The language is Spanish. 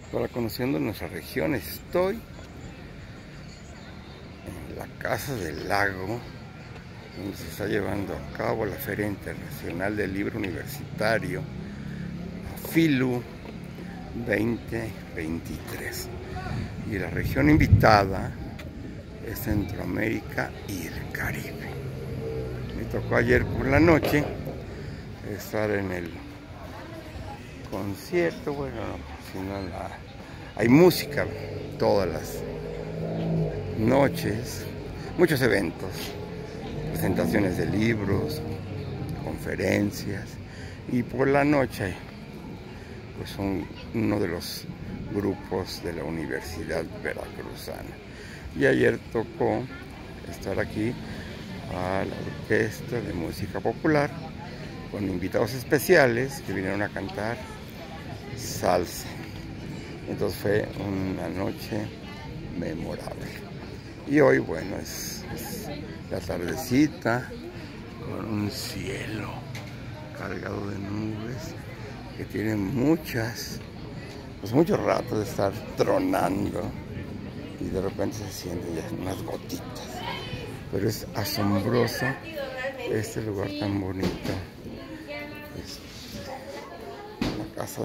Para conociendo nuestra región, estoy en la Casa del Lago, donde se está llevando a cabo la Feria Internacional del Libro Universitario, FILU 2023. Y la región invitada es Centroamérica y el Caribe. Me tocó ayer por la noche estar en el concierto, bueno, sino hay música todas las noches, muchos eventos, presentaciones de libros, conferencias, y por la noche pues son uno de los grupos de la Universidad Veracruzana. Y ayer tocó estar aquí a la Orquesta de Música Popular con invitados especiales que vinieron a cantar salsa. Entonces fue una noche memorable. Y hoy, bueno, es la tardecita con un cielo cargado de nubes que tienen muchos ratos de estar tronando, y de repente se sienten ya unas gotitas. Pero es asombroso este lugar tan bonito.